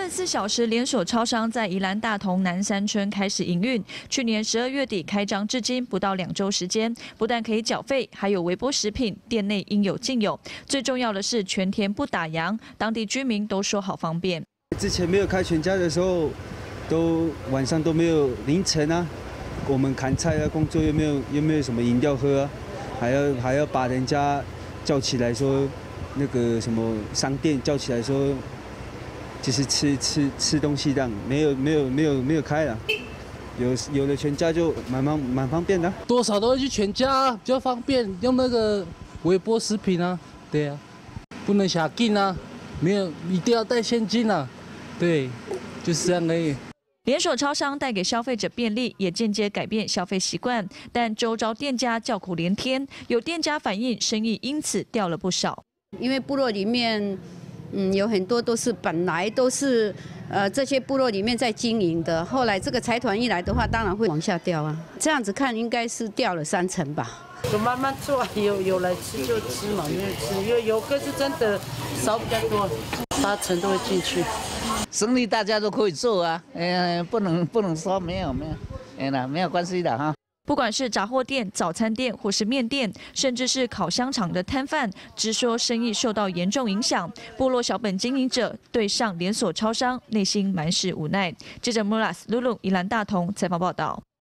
24小时连锁超商在宜兰大同南三村开始营运，去年12月底开张至今不到2周时间，不但可以缴费，还有微波食品，店内应有尽有。最重要的是全天不打烊，当地居民都说好方便。 之前没有开全家的时候，晚上都没有凌晨啊，我们砍菜啊，工作又没有什么饮料喝啊，还要把人家叫起来说那个什么商店叫起来说。 就是吃东西这样，没有开了，有了全家就蛮方便的。 多少都会去全家，比较方便，用那个微波食品啊，对啊，不能下进啊，没有一定要带现金啊，对，就是这样而已。 连锁超商带给消费者便利，也间接改变消费习惯，但周遭店家叫苦连天，有店家反映生意因此掉了不少。 因为部落里面。 有很多都是本来都是这些部落里面在经营的，后来这个财团一来的话，当然会往下掉啊。这样子看应该是掉了30%吧。 就慢慢做，有来吃就吃嘛，没有吃，因为游客是真的少比较多，80%都会进去。 生意大家都可以做啊，不能说没有，没有关系的哈。 不管是杂货店、早餐店或是面店，甚至是烤香肠的摊贩，直说生意受到严重影响。部落小本经营者对上连锁超商，内心满是无奈。记者穆拉斯鲁鲁宜兰大同采访报道。